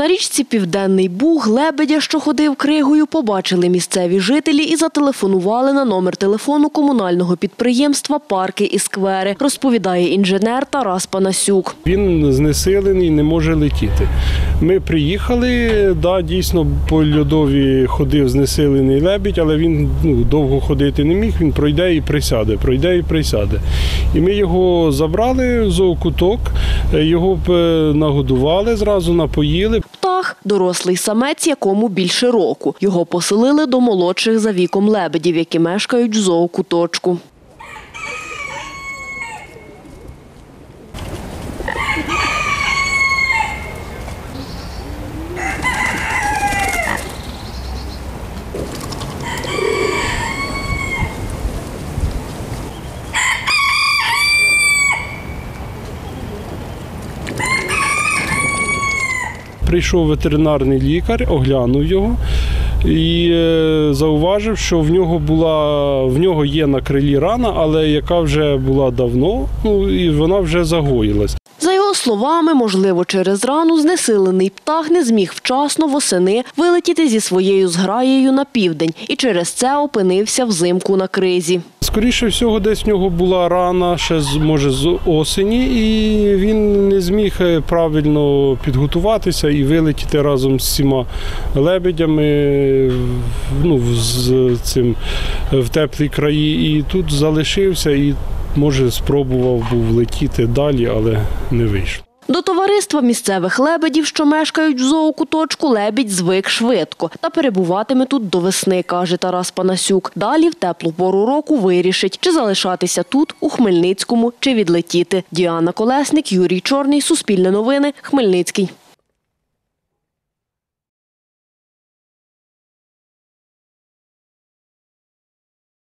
На річці Південний Буг лебедя, що ходив кригою, побачили місцеві жителі і зателефонували на номер телефону комунального підприємства «Парки і сквери», розповідає інженер Тарас Панасюк. Він знесилений, не може летіти. Ми приїхали, дійсно по льодові ходив знесилений лебідь, але він довго ходити не міг, він пройде і присяде, пройде і присяде. І ми його забрали в зоокуток, його нагодували, зразу напоїли. Птах – дорослий самець, якому більше року. Його поселили до молодших за віком лебедів, які мешкають в зоокуточку. Прийшов ветеринарний лікар, оглянув його і зауважив, що в нього є на крилі рана, але яка вже була давно, і вона вже загоїлась. За його словами, можливо, через рану знесилений птах не зміг вчасно восени вилетіти зі своєю зграєю на південь і через це опинився взимку на кризі. Скоріше всього, десь в нього була рана, ще, може, з осені, і він не зміг правильно підготуватися і вилетіти разом з всіма лебедями в теплі краї. І тут залишився і, може, спробував був летіти далі, але не вийшло. До товариства місцевих лебедів, що мешкають в зоокуточку, лебідь звик швидко та перебуватиме тут до весни, каже Тарас Панасюк. Далі в теплу пору року вирішить, чи залишатися тут, у Хмельницькому, чи відлетіти. Діана Колесник, Юрій Чорний, Суспільне новини, Хмельницький.